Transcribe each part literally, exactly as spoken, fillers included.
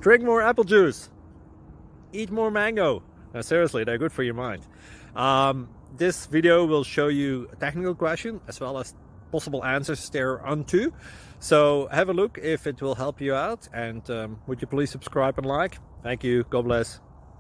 Drink more apple juice. Eat more mango. Now, seriously, they're good for your mind. Um, this video will show you a technical question as well as possible answers thereunto. So have a look if it will help you out, and um, would you please subscribe and like? Thank you. God bless.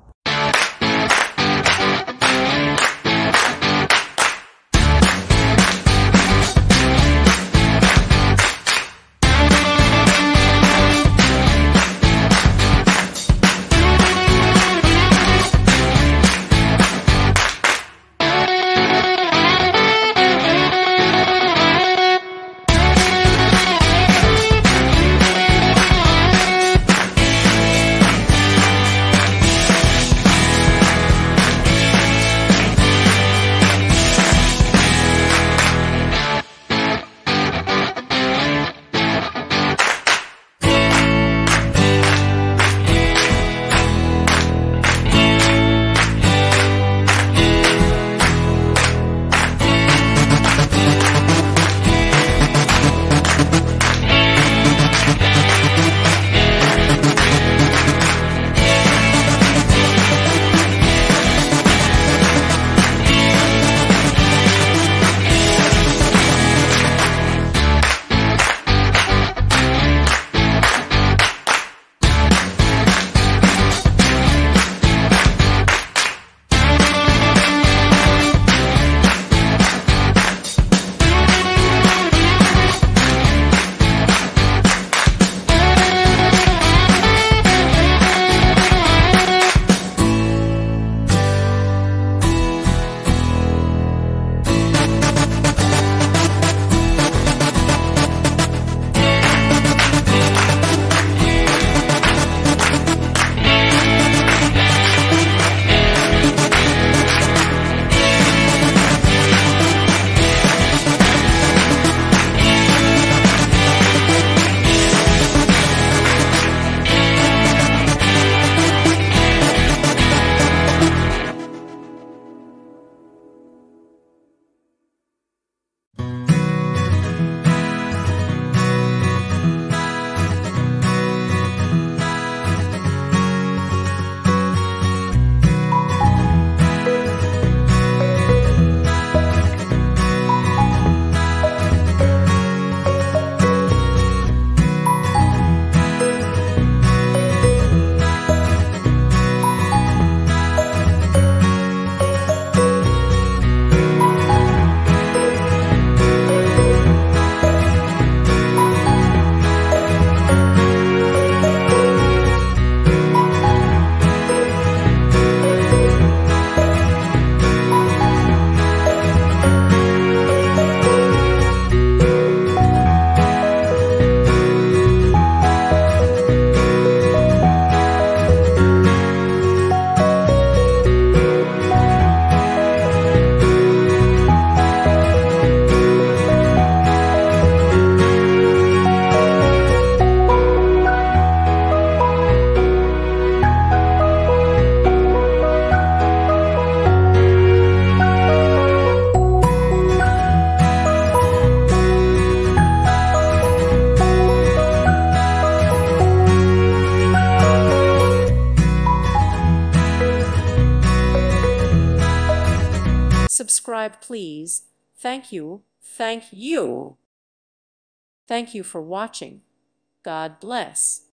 Subscribe, please. Thank you. Thank you. Thank you for watching. God bless.